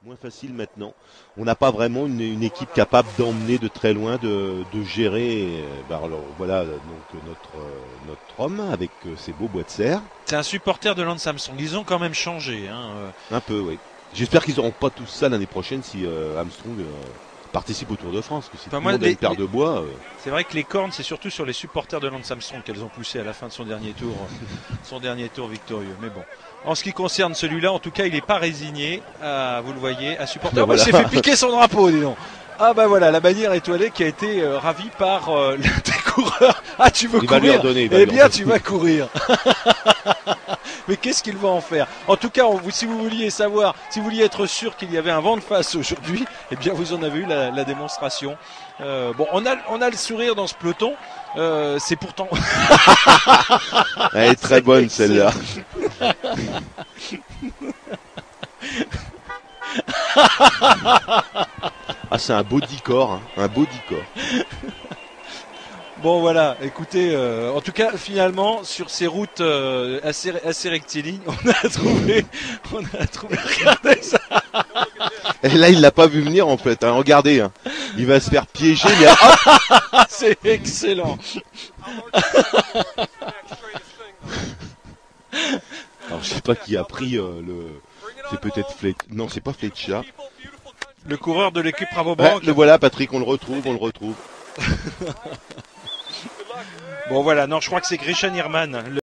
moins facile maintenant. On n'a pas vraiment une équipe capable d'emmener de très loin, de gérer. Alors voilà donc notre homme avec ses beaux bois de serre. C'est un supporter de Lance Armstrong. Ils ont quand même changé. Hein. Un peu, oui. J'espère qu'ils n'auront pas tout ça l'année prochaine si Armstrong participe au Tour de France. Que si tout le monde a une paire de bois. C'est vrai que les cornes, c'est surtout sur les supporters de Lance Armstrong qu'elles ont poussé à la fin de son dernier tour victorieux. Mais bon. En ce qui concerne celui-là, en tout cas, il n'est pas résigné, vous le voyez, à supporter. Ben voilà. Il s'est fait piquer son drapeau, dis donc. Ah bah voilà, la bannière étoilée qui a été ravie par l'un des coureurs. Ah, tu veux courir? Eh bien, tu vas courir. Mais qu'est-ce qu'il va en faire? En tout cas, si vous vouliez savoir, si vous vouliez être sûr qu'il y avait un vent de face aujourd'hui, eh bien, vous en avez eu la démonstration. Bon, on a le sourire dans ce peloton. C'est pourtant. Elle est très bonne celle-là. Ah, c'est un beau décor, hein, un beau décor. Bon voilà, écoutez, en tout cas finalement sur ces routes assez rectilignes, on a trouvé, regardez ça. Et là il l'a pas vu venir en fait, hein, regardez, hein. Il va se faire piéger, mais hop. C'est excellent. Alors je sais pas qui a pris c'est peut-être non c'est pas Fletcher. Le coureur de l'équipe Rabobank. Le voilà Patrick, on le retrouve. Bon voilà, non je crois que c'est Grisha Nirman.